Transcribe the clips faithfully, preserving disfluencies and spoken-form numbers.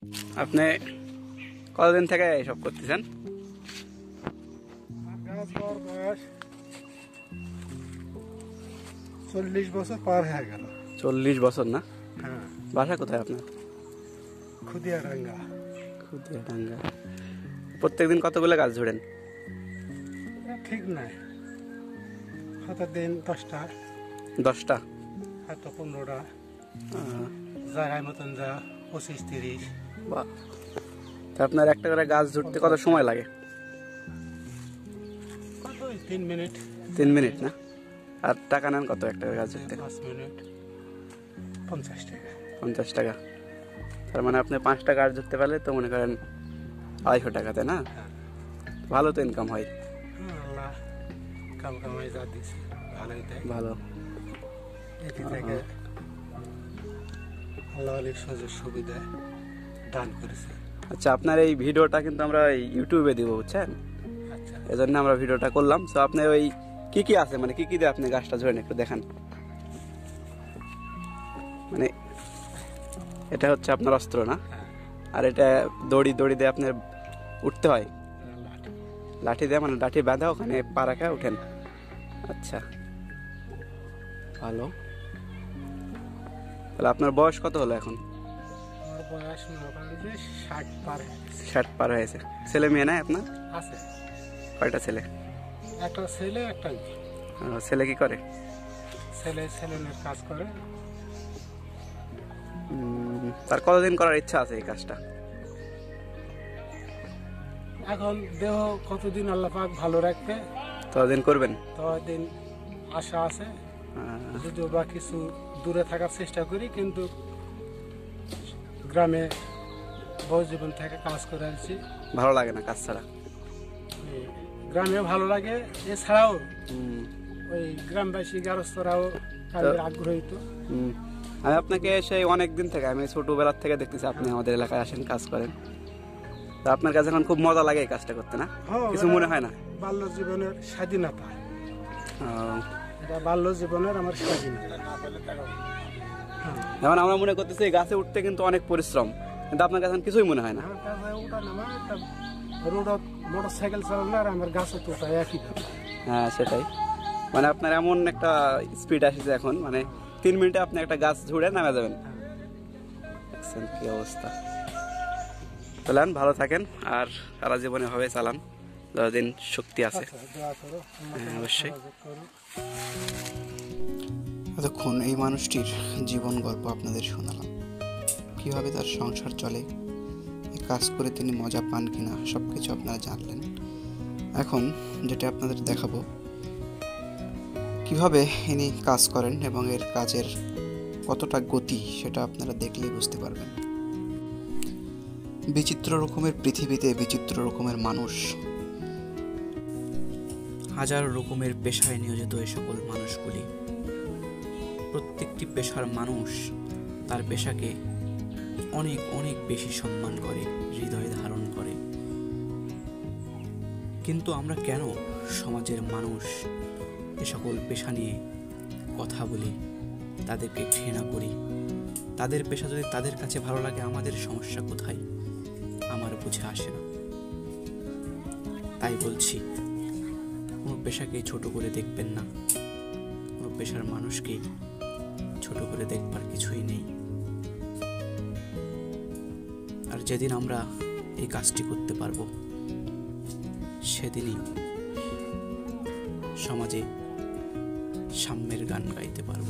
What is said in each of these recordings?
আপনি কতদিন থেকে এসব করতেছেন? চল্লিশ বছর পার হয়ে গেল। চল্লিশ বছর না? হ্যাঁ। বাসা কোথায় আপনার? খুদিয়াডাঙ্গা। খুদিয়াডাঙ্গা। প্রত্যেকদিন কতগুলো গাছ ঝোড়েন? ঠিক নাই, হয়তো দিন দশটা দশটা হয়তো পনেরোটা, জায়গায় মতন যা পঁচিশ তিরিশ। বা আপনার একটা করে গাছ ঝুড়তে কত সময় লাগে? কত তিন মিনিট। তিন মিনিট না? আর টাকা নেন কত একটা করে গাছ ঝুড়তে? পাঁচ মিনিট পঞ্চাশ টাকা। পঞ্চাশ টাকা। তার মানে আপনি পাঁচটা গাছ ঝুড়তে পারলে তো মনে করেন আড়াইশো টাকাতে না? ভালো তো ইনকাম হয়। আল্লাহ কাম কামাই যা দিয়েছে ভালোই দেয়। ভালো। এটি থেকে আল্লাহ অনেক সুযোগ সুবিধা দান করেছে। আচ্ছা, আপনার এই ভিডিওটা কিন্তু আমরা ইউটিউবে দিব, বুঝছেন? আচ্ছা, এজন্য আমরা ভিডিওটা করলাম। তো আপনি ওই কি কি আছে, মানে কি কি দিয়ে আপনি গাছটা ঝোড়েন একটু দেখান। মানে এটা হচ্ছে আপনার অস্ত্র না? আর এটা দড়ি দড়ি দিয়ে আপনার উঠতে হয়? লাঠি দিয়ে, মানে লাঠি বাঁধা ওখানে পা রাখা উঠেন? আচ্ছা, ভালো। তাহলে আপনার বয়স কত হলো এখন? আমার বয়স মোটামুটি ষাট পার। ষাট পার হয়েছে। ছেলে মেয়ে নাই আপনার? আছে। কয়টা ছেলে? একটা ছেলে একটা। ছেলে কি করে? ছেলে ছেলেমেয়ের কাজ করে। তার কতদিন করার ইচ্ছা আছে এই কাজটা? এখন দেহ কতদিন আল্লাহ পাক ভালো রাখবে ততদিন করবেন? ততদিন আশা আছে। যদিও বা কিছু দূরে থাকার চেষ্টা করি, কিন্তু গ্রামে বহু জীবন থেকে কাজ করে আসছি। ভালো লাগে না কাজ ছাড়া? গ্রামে ভালো লাগে, এছাড়াও ওই গ্রামবাসী গারস্থরাও কাজের আগ্রহী। তো আমি আপনাকে সেই অনেক দিন থেকে, আমি ছোটবেলার থেকে দেখতেছি আপনি আমাদের এলাকায় আসেন, কাজ করেন। তো আপনার কাছে এখন খুব মজা লাগে এই কাজটা করতে না? কিছু মনে হয় না? বাল্য জীবনের স্বাধীনতা, এটা বাল্য জীবনের আমার স্বাধীনতা। এখন আমরা মনে করতেছি এই গাছে উঠতে কিন্তু অনেক পরিশ্রম, কিন্তু আপনার কাছে কিছুই মনে হয় না? মোটর সাইকেল চালানো আর আমার গাছে তোটা একই। হ্যাঁ, সেটাই। মানে আপনার এমন একটা স্পিড আসছে এখন, মানে তিন মিনিটে আপনি একটা গাছ ঝুড়ে নামে যাবেন। কি অবস্থা! চলেন, ভালো থাকেন আর সারা জীবনে হবে চালান, যতদিন শক্তি আছে। হ্যাঁ, অবশ্যই। এতক্ষণ এই মানুষটির জীবন গল্প আপনাদের শোনালাম, কিভাবে তার সংসার চলে, কাজ করে তিনি মজা পান কিনা, সব কিছু আপনারা জানলেন। এখন যেটা আপনাদের দেখাবো কিভাবে ইনি কাজ করেন এবং এর কাজের কতটা গতি, সেটা আপনারা দেখলেই বুঝতে পারবেন। বিচিত্র রকমের পৃথিবীতে বিচিত্র রকমের মানুষ, হাজার রকমের পেশায় নিয়োজিত এই সকল মানুষগুলি। প্রত্যেকটি পেশার মানুষ তার পেশাকে অনেক অনেক বেশি সম্মান করে, হৃদয়ে ধারণ করে। কিন্তু আমরা কেন সমাজের মানুষ এ সকল পেশা নিয়ে কথা বলি, তাদেরকে ঘৃণা করি? তাদের পেশা যদি তাদের কাছে ভালো লাগে, আমাদের সমস্যা কোথায়? আমার বুঝে আসে না। তাই বলছি, কোনো পেশাকে ছোট করে দেখবেন না, কোনো পেশার মানুষকে ছোট করে দেখবার কিছুই নেই। আর যেদিন আমরা এই কাজটি করতে পারবো, সেদিনই সমাজে সাম্যের গান গাইতে পারব।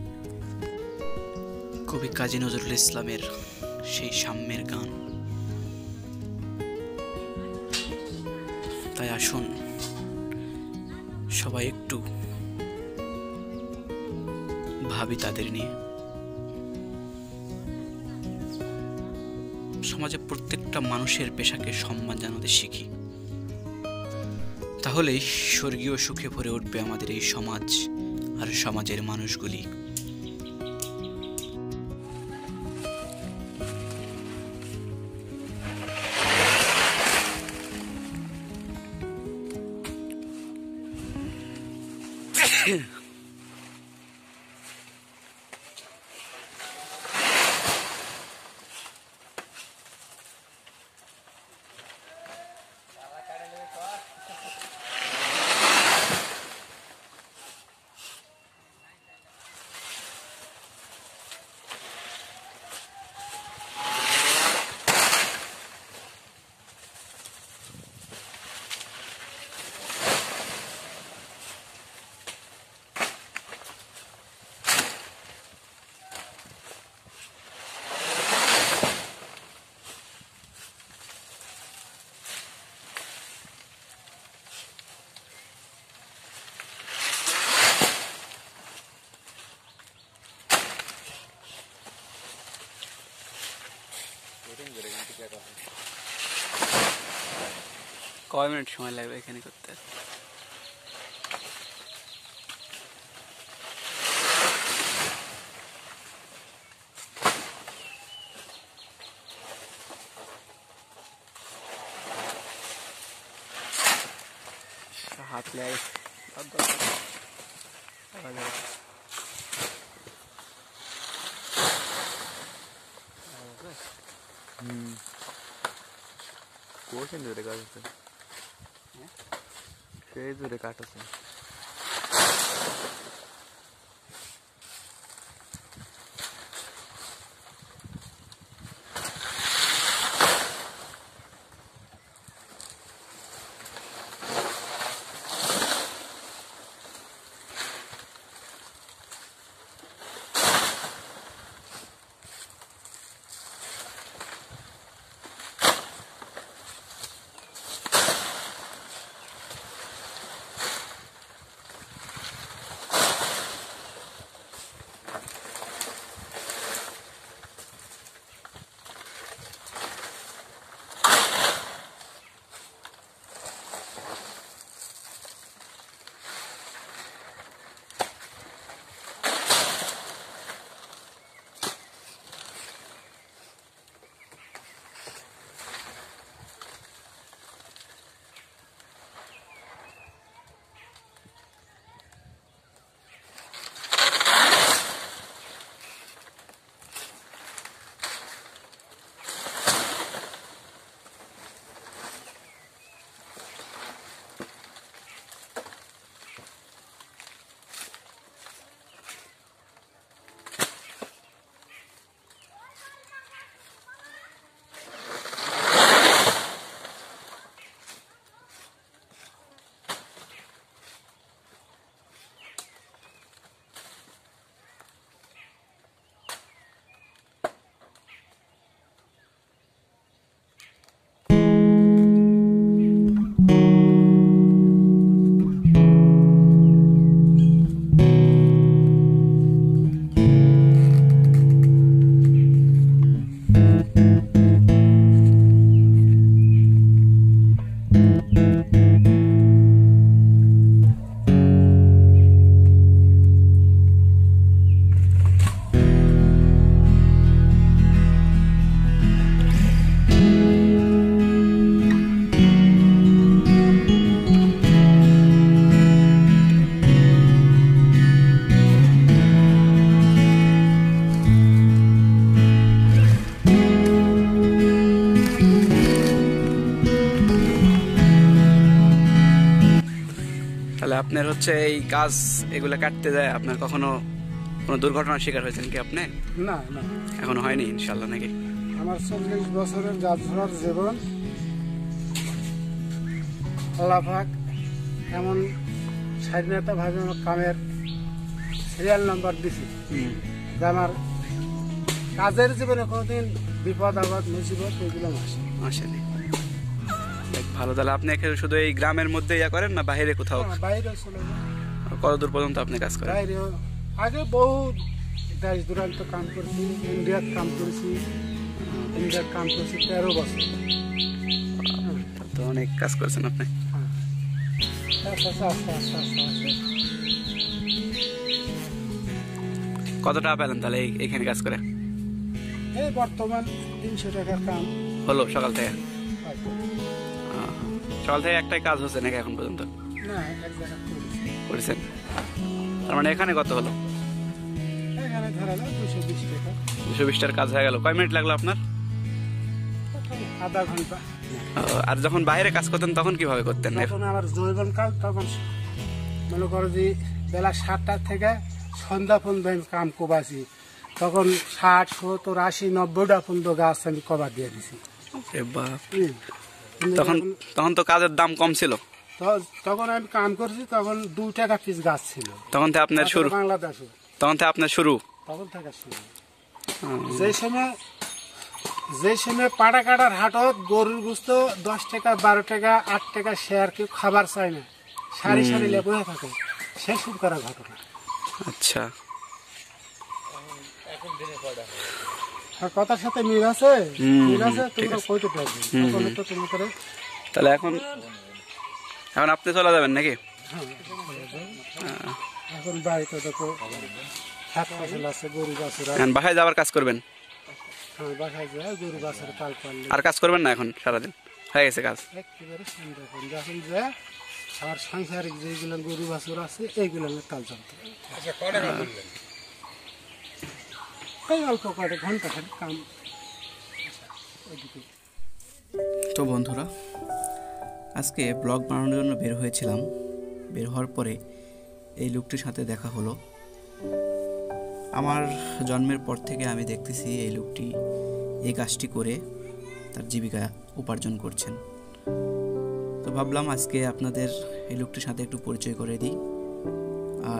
কবি কাজী নজরুল ইসলামের সেই সাম্যের গান। তাই আসুন সবাই একটু ভাবি তাদের নিয়ে। সমাজে প্রত্যেকটা মানুষের পেশাকে সম্মান জানাতে শিখি, তাহলেই স্বর্গীয় সুখে ভরে উঠবে আমাদের এই সমাজ আর সমাজের মানুষগুলি। কয় মিনিট সময় লাগবে এখানে করতে? হাত লাগে হুম কোথায় দূরে কাজ আছে? সেই দূরে কাট আছে। তাহলে আপনার হচ্ছে এই গাছ এগুলো কাটতে যায় আপনার কখনো কোনো দুর্ঘটনার শিকার হয়েছেন কি আপনি? না না এখনো হয়নি ইনশাল্লাহ নাকি? আমার চল্লিশ বছরের গাছ ধরার জীবন আল্লাহ পাক এমন স্বাধীনতা ভাবে আমার কামের সিরিয়াল নাম্বার দিছি যে আমার কাজের জীবনে কোনোদিন বিপদ আপদ মুসিবত এগুলো আসে আসেনি। ভালো, তাহলে আপনি এখানে শুধু এই গ্রামের মধ্যে ইয়া করেন না বাইরে কোথাও? বাইরে চলে যাই। কত দূর পর্যন্ত আপনি কাজ করেন? বাইরে আগে বহু দেশ দূরান্ত কাম করছি, ইন্ডিয়ার কাম করছি, ইন্ডিয়ার কাম করছি তেরো বছর। তো অনেক কাজ করেছেন আপনি। আস্তে আস্তে আস্তে আস্তে আস্তে আস্তে কত টাকা পেলেন তাহলে এই- এইখানে কাজ করে? এই বর্তমান তিনশো টাকার কাম হলো সকাল থেকে? হয়। আহ, সকাল থেকে একটাই কাজ হচ্ছে নাকি এখন পর্যন্ত? না এক জায়গা করেছি। করেছেন, তার মানে এখানে কত হলো? এখানে ধরালো দুশো বিশ টাকা, দুশো বিশটার কাজ হয়ে গেল। কয় মিনিট লাগলো আপনার? আধা ঘন্টা। আহ, আর যখন বাইরে কাজ করতেন তখন কিভাবে করতেন? যখন আমার জৈবন কাল তখন মনে করো যে বেলা সাতটা থেকে সন্ধ্যা পর্যন্ত আমি কাম কবাছি, তখন ষাট সত্তর আশি নব্বইটা পর্যন্ত গাছ আমি কবার দিয়ে দিছি। এ বাপ, হুম। কিন্তু তখন যখন- তখন তো কাজের দাম কম ছিল, তো- তখন আমি কাম করছি তখন দু টাকা পিস গাছ ছিল তখন থেকে আপনার শুরু, বাংলাদেশে, তখন থেকে আপনার শুরু। তখন থেকে শুরু। আহ, যে সময় যে সময় পাড়া কাটার হাটত গরুর গুস্ত দশ টাকা বারো টাকা আট টাকা শেয়ার কেউ খাবার চায় না, সারি সারি লেবুয়ে থাকে, সে শুরু করা ঘটনা। আচ্ছা, আর কথার সাথে মিল আছে হুম, মিল আছে ঠিক তোমরা আছে। কইতে পারবে তাহলে তো তুমি করে তাহলে এখন এখন আপনি চলে যাবেন নাকি? এখন বাড়িতে দেখো শাক ফসল আছে গরু বাছুর আছে এখন বাসায় যাওয়ার কাজ করবেন, হ্যাঁ বাসায় যায় গরু বাছুর পাল পাললে আর কাজ করবেন না এখন সারাদিন হয়ে গেছে কাজ? একেবারে সুন্দর করে যখন যে আমার সাংসারিক যেগুলো গরু বাছুর আছে এইগুলো আমি কাল চলতে এই অল্প কয়েক ঘন্টা খালি কাম ওইদিকে তো বন্ধুরা, আজকে ব্লগ বানানোর জন্য বের হয়েছিলাম। বের হওয়ার পরে এই লোকটির সাথে দেখা হলো। আমার জন্মের পর থেকে আমি দেখতেছি এই লোকটি এই কাজটি করে তার জীবিকা উপার্জন করছেন। তো ভাবলাম আজকে আপনাদের এই লোকটির সাথে একটু পরিচয় করে দিই, আর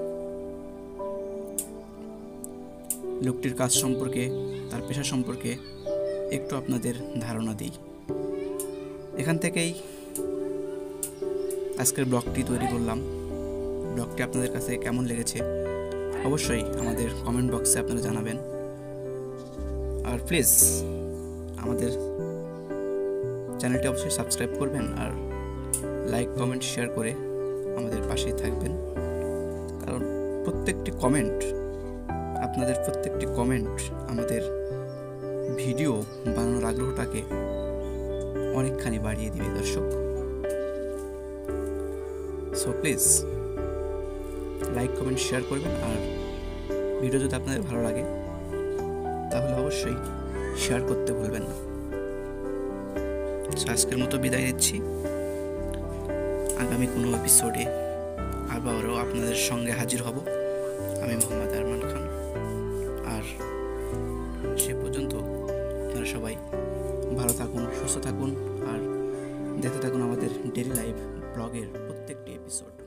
লোকটির কাজ সম্পর্কে, তার পেশা সম্পর্কে একটু আপনাদের ধারণা দিই। এখান থেকেই আজকের ব্লগটি তৈরি করলাম। ব্লগটি আপনাদের কাছে কেমন লেগেছে অবশ্যই আমাদের কমেন্ট বক্সে আপনারা জানাবেন। আর প্লিজ আমাদের চ্যানেলটি অবশ্যই সাবস্ক্রাইব করবেন, আর লাইক কমেন্ট শেয়ার করে আমাদের পাশেই থাকবেন। কারণ প্রত্যেকটি কমেন্ট, আপনাদের প্রত্যেকটি কমেন্ট আমাদের ভিডিও বানানোর আগ্রহটাকে অনেকখানি বাড়িয়ে দিবে দর্শক। So please like comment share করবেন, আর ভিডিও যদি আপনাদের ভালো লাগে তাহলে অবশ্যই শেয়ার করতে ভুলবেন না। আজকের মতো বিদায় নিচ্ছি। আগামী কোনো এপিসোডে আবারও আপনাদের সঙ্গে হাজির হব আমি মোহাম্মদ আরমান খান। আর সে পর্যন্ত আপনারা সবাই ভালো থাকুন, সুস্থ থাকুন, আর দেখতে থাকুন আমাদের ডেইলি লাইফ ব্লগের প্রত্যেকটি এপিসোড।